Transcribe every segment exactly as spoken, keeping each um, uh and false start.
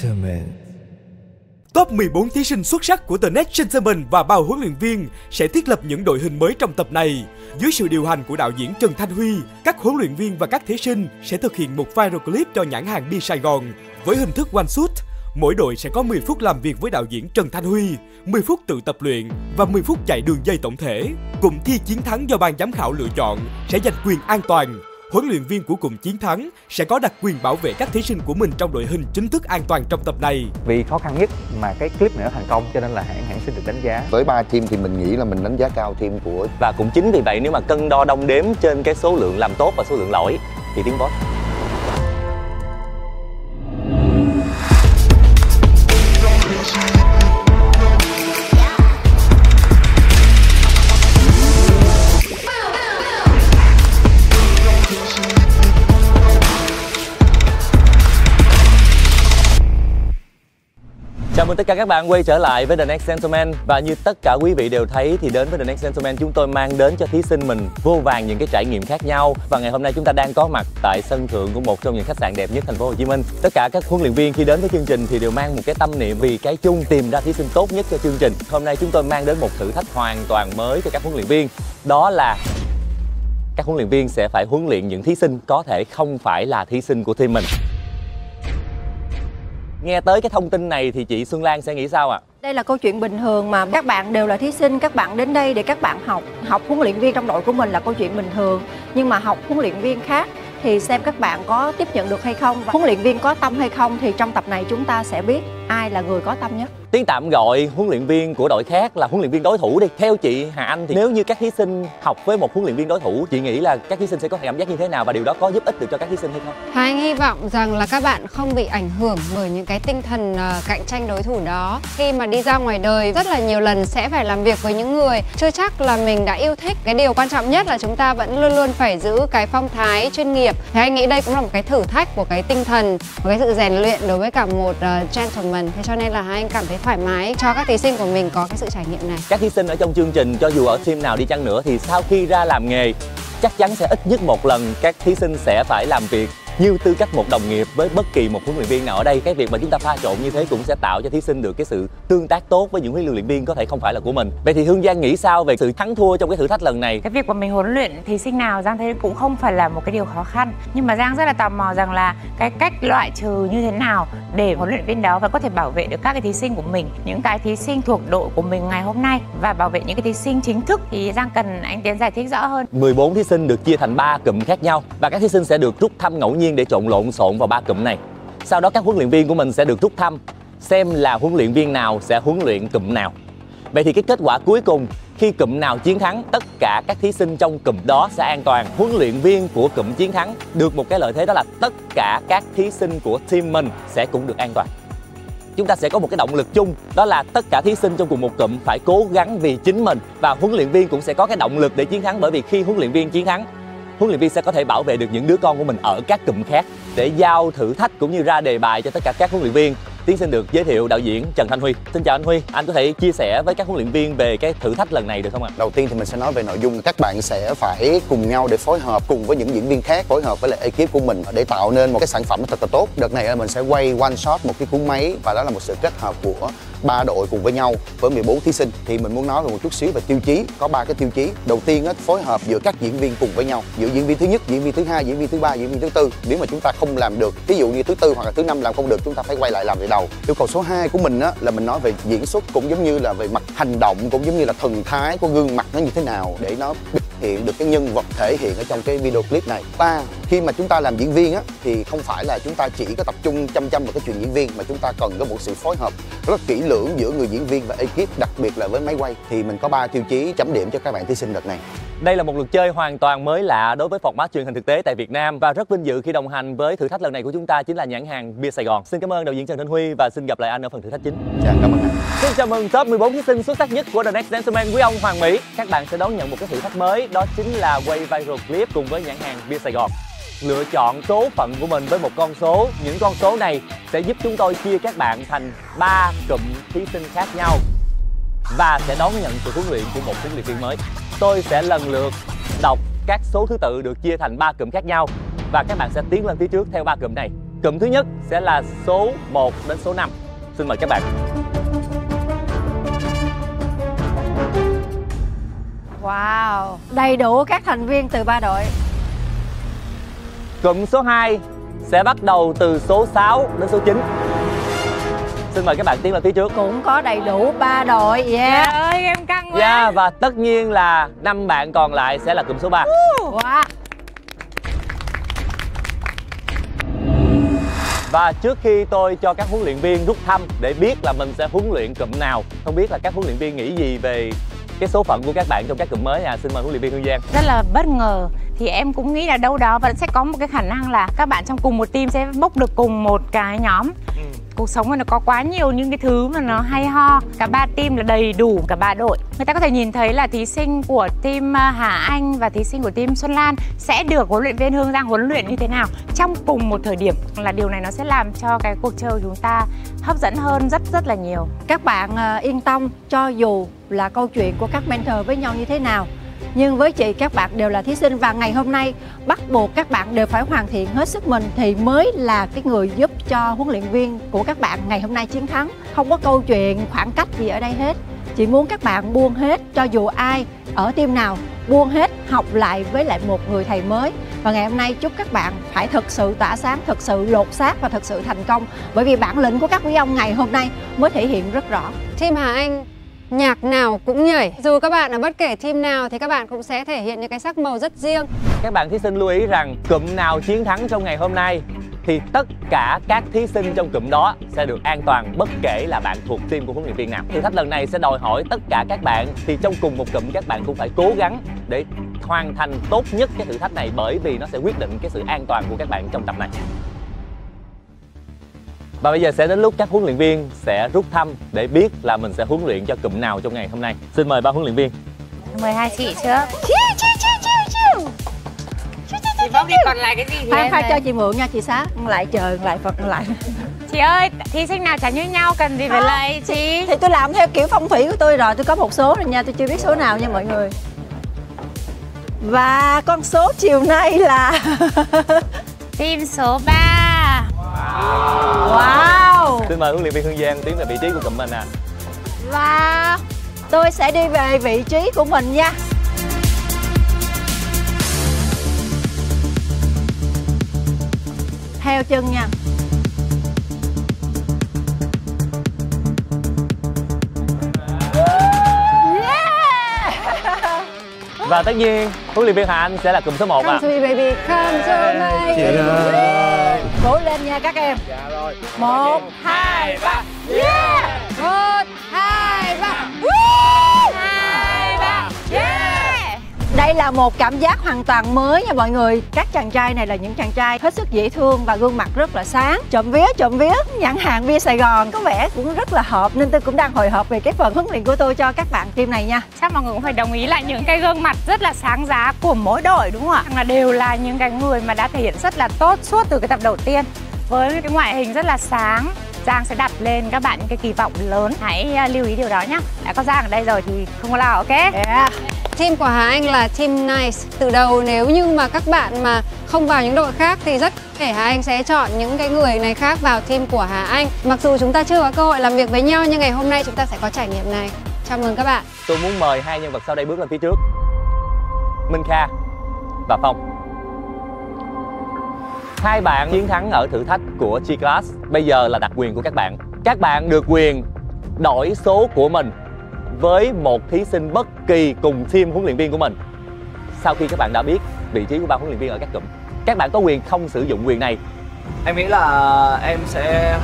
Gentleman. Top mười bốn thí sinh xuất sắc của The Next Gentleman và bao huấn luyện viên sẽ thiết lập những đội hình mới trong tập này. Dưới sự điều hành của đạo diễn Trần Thanh Huy, các huấn luyện viên và các thí sinh sẽ thực hiện một viral clip cho nhãn hàng bia Sài Gòn. Với hình thức one shoot, mỗi đội sẽ có mười phút làm việc với đạo diễn Trần Thanh Huy, mười phút tự tập luyện và mười phút chạy đường dây tổng thể. Cụm thi chiến thắng do ban giám khảo lựa chọn sẽ giành quyền an toàn. Huấn luyện viên của cụm chiến thắng sẽ có đặc quyền bảo vệ các thí sinh của mình trong đội hình chính thức an toàn trong tập này. Vì khó khăn nhất mà cái clip này nó thành công cho nên là hãng hãng xin được đánh giá. Với ba team thì mình nghĩ là mình đánh giá cao team của. Và cũng chính vì vậy nếu mà cân đo đong đếm trên cái số lượng làm tốt và số lượng lỗi thì tiếng boss. Chào mừng tất cả các bạn quay trở lại với The Next Gentleman. Và như tất cả quý vị đều thấy thì đến với The Next Gentleman chúng tôi mang đến cho thí sinh mình vô vàn những cái trải nghiệm khác nhau. Và ngày hôm nay chúng ta đang có mặt tại sân thượng của một trong những khách sạn đẹp nhất thành phố Hồ Chí Minh. Tất cả các huấn luyện viên khi đến với chương trình thì đều mang một cái tâm niệm vì cái chung tìm ra thí sinh tốt nhất cho chương trình. Hôm nay chúng tôi mang đến một thử thách hoàn toàn mới cho các huấn luyện viên. Đó là các huấn luyện viên sẽ phải huấn luyện những thí sinh có thể không phải là thí sinh của team mình. Nghe tới cái thông tin này thì chị Xuân Lan sẽ nghĩ sao ạ? À? Đây là câu chuyện bình thường mà các bạn đều là thí sinh, các bạn đến đây để các bạn học. Học huấn luyện viên trong đội của mình là câu chuyện bình thường. Nhưng mà học huấn luyện viên khác thì xem các bạn có tiếp nhận được hay không. Và huấn luyện viên có tâm hay không thì trong tập này chúng ta sẽ biết ai là người có tâm nhất. Tiếng tạm gọi huấn luyện viên của đội khác là huấn luyện viên đối thủ đi. Theo chị Hà Anh thì nếu như các thí sinh học với một huấn luyện viên đối thủ, chị nghĩ là các thí sinh sẽ có cảm giác như thế nào và điều đó có giúp ích được cho các thí sinh hay không? Hà Anh hy vọng rằng là các bạn không bị ảnh hưởng bởi những cái tinh thần uh, cạnh tranh đối thủ đó. Khi mà đi ra ngoài đời rất là nhiều lần sẽ phải làm việc với những người chưa chắc là mình đã yêu thích. Cái điều quan trọng nhất là chúng ta vẫn luôn luôn phải giữ cái phong thái chuyên nghiệp. Thì anh nghĩ đây cũng là một cái thử thách của cái tinh thần, một cái sự rèn luyện đối với cả một uh, gentleman. Thế cho nên là Hà Anh cảm thấy thoải mái cho các thí sinh của mình có cái sự trải nghiệm này. Các thí sinh ở trong chương trình cho dù ở team nào đi chăng nữa thì sau khi ra làm nghề chắc chắn sẽ ít nhất một lần các thí sinh sẽ phải làm việc như tư cách một đồng nghiệp với bất kỳ một huấn luyện viên nào ở đây. Cái việc mà chúng ta pha trộn như thế cũng sẽ tạo cho thí sinh được cái sự tương tác tốt với những huấn luyện viên có thể không phải là của mình. Vậy thì Hương Giang nghĩ sao về sự thắng thua trong cái thử thách lần này? Cái việc mà mình huấn luyện thí sinh nào Giang thấy cũng không phải là một cái điều khó khăn, nhưng mà Giang rất là tò mò rằng là cái cách loại trừ như thế nào để huấn luyện viên đó và có thể bảo vệ được các cái thí sinh của mình, những cái thí sinh thuộc đội của mình ngày hôm nay và bảo vệ những cái thí sinh chính thức thì Giang cần anh Tiến giải thích rõ hơn. mười bốn thí sinh được chia thành ba cụm khác nhau và các thí sinh sẽ được rút thăm ngẫu nhiên để trộn lộn xộn vào ba cụm này. Sau đó các huấn luyện viên của mình sẽ được rút thăm xem là huấn luyện viên nào sẽ huấn luyện cụm nào. Vậy thì cái kết quả cuối cùng khi cụm nào chiến thắng, tất cả các thí sinh trong cụm đó sẽ an toàn. Huấn luyện viên của cụm chiến thắng được một cái lợi thế đó là tất cả các thí sinh của team mình sẽ cũng được an toàn. Chúng ta sẽ có một cái động lực chung, đó là tất cả thí sinh trong cùng một cụm phải cố gắng vì chính mình và huấn luyện viên cũng sẽ có cái động lực để chiến thắng, bởi vì khi huấn luyện viên chiến thắng, huấn luyện viên sẽ có thể bảo vệ được những đứa con của mình ở các cụm khác. Để giao thử thách cũng như ra đề bài cho tất cả các huấn luyện viên, Tiến xin được giới thiệu đạo diễn Trần Thanh Huy. Xin chào anh Huy, anh có thể chia sẻ với các huấn luyện viên về cái thử thách lần này được không ạ? Đầu tiên thì mình sẽ nói về nội dung. Các bạn sẽ phải cùng nhau để phối hợp cùng với những diễn viên khác, phối hợp với lại ekip của mình để tạo nên một cái sản phẩm thật là tốt. Đợt này là mình sẽ quay one shot một cái cuốn máy và đó là một sự kết hợp của ba đội cùng với nhau với mười bốn thí sinh. Thì mình muốn nói về một chút xíu về tiêu chí. Có ba cái tiêu chí. Đầu tiên á, phối hợp giữa các diễn viên cùng với nhau, giữa diễn viên thứ nhất, diễn viên thứ hai, diễn viên thứ ba, diễn viên thứ tư. Nếu mà chúng ta không làm được, ví dụ như thứ tư hoặc là thứ năm làm không được, chúng ta phải quay lại làm từ đầu. Yêu cầu số hai của mình á là mình nói về diễn xuất, cũng giống như là về mặt hành động, cũng giống như là thần thái của gương mặt nó như thế nào để nó hiện được cái nhân vật thể hiện ở trong cái video clip này. Ba, khi mà chúng ta làm diễn viên á thì không phải là chúng ta chỉ có tập trung chăm chăm vào cái chuyện diễn viên, mà chúng ta cần có một sự phối hợp rất kỹ lưỡng giữa người diễn viên và ekip, đặc biệt là với máy quay. Thì mình có ba tiêu chí chấm điểm cho các bạn thí sinh đợt này. Đây là một lượt chơi hoàn toàn mới lạ đối với format truyền hình thực tế tại Việt Nam và rất vinh dự khi đồng hành với thử thách lần này của chúng ta chính là nhãn hàng bia Sài Gòn. Xin cảm ơn đạo diễn Trần Thanh Huy và xin gặp lại anh ở phần thử thách chính. Dạ, cảm ơn anh. Xin chào mừng top mười bốn thí sinh xuất sắc nhất của The Next Gentleman quý ông Hoàng Mỹ. Các bạn sẽ đón nhận một cái thử thách mới, đó chính là quay viral clip cùng với nhãn hàng bia Sài Gòn. Lựa chọn số phận của mình với một con số. Những con số này sẽ giúp chúng tôi chia các bạn thành ba cụm thí sinh khác nhau và sẽ đón nhận sự huấn luyện của một huấn luyện viên mới. Tôi sẽ lần lượt đọc các số thứ tự được chia thành ba cụm khác nhau và các bạn sẽ tiến lên phía trước theo ba cụm này. Cụm thứ nhất sẽ là số một đến số năm. Xin mời các bạn. Wow, đầy đủ các thành viên từ ba đội. Cụm số hai sẽ bắt đầu từ số sáu đến số chín. Xin mời các bạn tiến lên phía trước. Cũng có đầy đủ ba đội. Yeah. Trời ơi, em căng quá. Yeah, và tất nhiên là năm bạn còn lại sẽ là cụm số ba. Wow. Và trước khi tôi cho các huấn luyện viên rút thăm để biết là mình sẽ huấn luyện cụm nào, không biết là các huấn luyện viên nghĩ gì về cái số phận của các bạn trong các cụm mới à? Xin mời huấn luyện viên Hương Giang. Rất là bất ngờ. Thì em cũng nghĩ là đâu đó vẫn sẽ có một cái khả năng là các bạn trong cùng một team sẽ bốc được cùng một cái nhóm. ừ. Cuộc sống này nó có quá nhiều những cái thứ mà nó hay ho. Cả ba team là đầy đủ cả ba đội. Người ta có thể nhìn thấy là thí sinh của team Hà Anh và thí sinh của team Xuân Lan sẽ được huấn luyện viên Hương Giang huấn luyện như thế nào trong cùng một thời điểm. Là điều này nó sẽ làm cho cái cuộc chơi của chúng ta hấp dẫn hơn rất rất là nhiều. Các bạn uh, yên tâm, cho dù là câu chuyện của các mentor với nhau như thế nào, nhưng với chị các bạn đều là thí sinh và ngày hôm nay bắt buộc các bạn đều phải hoàn thiện hết sức mình thì mới là cái người giúp cho huấn luyện viên của các bạn ngày hôm nay chiến thắng. Không có câu chuyện khoảng cách gì ở đây hết. Chị muốn các bạn buông hết, cho dù ai ở team nào, buông hết, học lại với lại một người thầy mới. Và ngày hôm nay chúc các bạn phải thực sự tỏa sáng, thực sự lột xác và thực sự thành công. Bởi vì bản lĩnh của các quý ông ngày hôm nay mới thể hiện rất rõ. Team Hà Anh nhạc nào cũng nhảy. Dù các bạn ở bất kể team nào thì các bạn cũng sẽ thể hiện những cái sắc màu rất riêng. Các bạn thí sinh lưu ý rằng cụm nào chiến thắng trong ngày hôm nay thì tất cả các thí sinh trong cụm đó sẽ được an toàn, bất kể là bạn thuộc team của huấn luyện viên nào. Thử thách lần này sẽ đòi hỏi tất cả các bạn thì trong cùng một cụm các bạn cũng phải cố gắng để hoàn thành tốt nhất cái thử thách này, bởi vì nó sẽ quyết định cái sự an toàn của các bạn trong tập này. Và bây giờ sẽ đến lúc các huấn luyện viên sẽ rút thăm để biết là mình sẽ huấn luyện cho cụm nào trong ngày hôm nay. Xin mời ba huấn luyện viên. Mời hai chị trước. Chị bóc đi, còn lại cái gì thì Khoan, em khoan đây. cho chị mượn nha chị Xá. Lại chờ, lại Phật, lại. Chị ơi, thí sinh nào chả như nhau, cần gì phải lấy chị. Thì tôi làm theo kiểu phong thủy của tôi rồi, tôi có một số rồi nha, tôi chưa biết số nào nha mọi người. Và con số chiều nay là Team số ba. wow. Xin mời huấn luyện viên Hương Giang tiến về vị trí của cụm mình à. Và tôi sẽ đi về vị trí của mình nha. Theo chân nha. Và tất nhiên huấn luyện viên Hà Anh sẽ là cụm số một Come à. to me baby, come to me. Chị ơi. Cố lên nha các em. Dạ rồi. Một, hai, ba. Yeah. Một, hai, ba. Hai, ba. Yeah. Đây là một cảm giác hoàn toàn mới nha mọi người. Các chàng trai này là những chàng trai hết sức dễ thương và gương mặt rất là sáng. Trộm vía, trộm vía, nhãn hàng bia Sài Gòn có vẻ cũng rất là hợp, nên tôi cũng đang hồi hộp về cái phần huấn luyện của tôi cho các bạn team này nha. Chắc mọi người cũng phải đồng ý là những cái gương mặt rất là sáng giá của mỗi đội đúng không ạ? Là đều là những cái người mà đã thể hiện rất là tốt suốt từ cái tập đầu tiên. Với cái ngoại hình rất là sáng, Giang sẽ đặt lên các bạn những cái kỳ vọng lớn. Hãy uh, lưu ý điều đó nhé. Đã có Giang ở đây rồi thì không có lo, ok? Yeah. Team của Hà Anh là team nice. Từ đầu nếu như mà các bạn mà không vào những đội khác thì rất có thể Hà Anh sẽ chọn những cái người này khác vào team của Hà Anh. Mặc dù chúng ta chưa có cơ hội làm việc với nhau nhưng ngày hôm nay chúng ta sẽ có trải nghiệm này. Chào mừng các bạn. Tôi muốn mời hai nhân vật sau đây bước lên phía trước. Minh Kha và Phong. Hai bạn chiến thắng ở thử thách của G-Class. Bây giờ là đặc quyền của các bạn. Các bạn được quyền đổi số của mình với một thí sinh bất kỳ cùng team huấn luyện viên của mình. Sau khi các bạn đã biết vị trí của ba huấn luyện viên ở các cụm, các bạn có quyền không sử dụng quyền này. Em nghĩ là em sẽ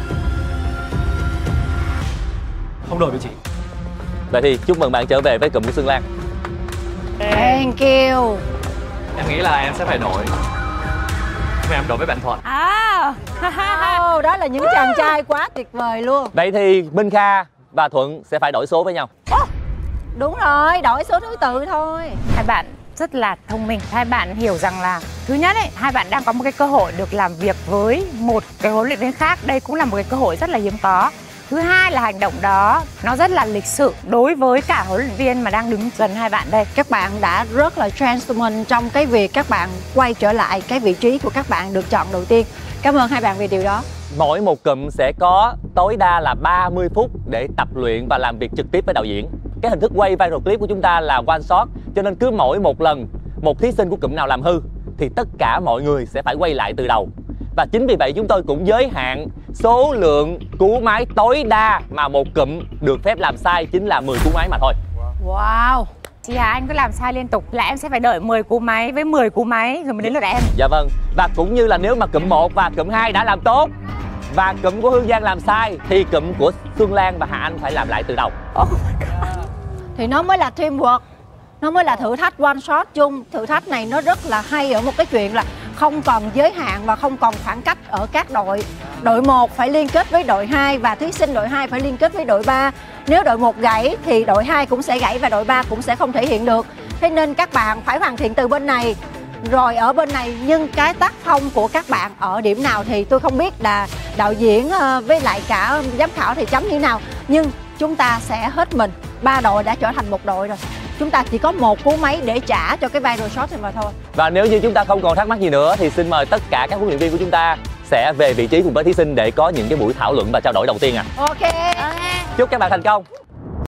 không đổi với chị. Vậy thì chúc mừng bạn trở về với cụm của Xuân Lan. Thank you. Em nghĩ là em sẽ phải đổi. Mà em đổi với bạn Thuận. À. Oh, đó là những chàng trai quá tuyệt vời luôn. Vậy thì Minh Kha và Thuận sẽ phải đổi số với nhau. Oh, đúng rồi, đổi số thứ tự thôi. Hai bạn rất là thông minh. Hai bạn hiểu rằng là thứ nhất ấy, hai bạn đang có một cái cơ hội được làm việc với một cái huấn luyện viên khác. Đây cũng là một cái cơ hội rất là hiếm có. Thứ hai là hành động đó nó rất là lịch sự đối với cả huấn luyện viên mà đang đứng gần hai bạn đây. Các bạn đã rất là gentleman trong cái việc các bạn quay trở lại cái vị trí của các bạn được chọn đầu tiên. Cảm ơn hai bạn vì điều đó. Mỗi một cụm sẽ có tối đa là ba mươi phút để tập luyện và làm việc trực tiếp với đạo diễn. Cái hình thức quay viral clip của chúng ta là one shot, cho nên cứ mỗi một lần một thí sinh của cụm nào làm hư thì tất cả mọi người sẽ phải quay lại từ đầu. Và chính vì vậy chúng tôi cũng giới hạn số lượng cú máy tối đa mà một cụm được phép làm sai chính là mười cú máy mà thôi. Wow. Chị Hà, anh cứ làm sai liên tục là em sẽ phải đợi mười cú máy với mười cú máy rồi mới đến lượt em. Dạ vâng. Và cũng như là nếu mà cụm một và cụm hai đã làm tốt và cụm của Hương Giang làm sai thì cụm của Xuân Lan và Hà Anh phải làm lại từ đầu. Oh my God. Thì nó mới là teamwork, nó mới là thử thách one shot chung. Thử thách này nó rất là hay ở một cái chuyện là không còn giới hạn và không còn khoảng cách ở các đội. Đội một phải liên kết với đội hai và thí sinh đội hai phải liên kết với đội ba. Nếu đội một gãy thì đội hai cũng sẽ gãy và đội ba cũng sẽ không thể hiện được. Thế nên các bạn phải hoàn thiện từ bên này rồi ở bên này, nhưng cái tác phong của các bạn ở điểm nào thì tôi không biết, là đạo diễn với lại cả giám khảo thì chấm như thế nào. Nhưng chúng ta sẽ hết mình. Ba đội đã trở thành một đội rồi. Chúng ta chỉ có một cú máy để trả cho cái viral shot này mà thôi. Và nếu như chúng ta không còn thắc mắc gì nữa thì xin mời tất cả các huấn luyện viên của chúng ta sẽ về vị trí cùng với thí sinh để có những cái buổi thảo luận và trao đổi đầu tiên ạ. Ok. Chúc các bạn thành công.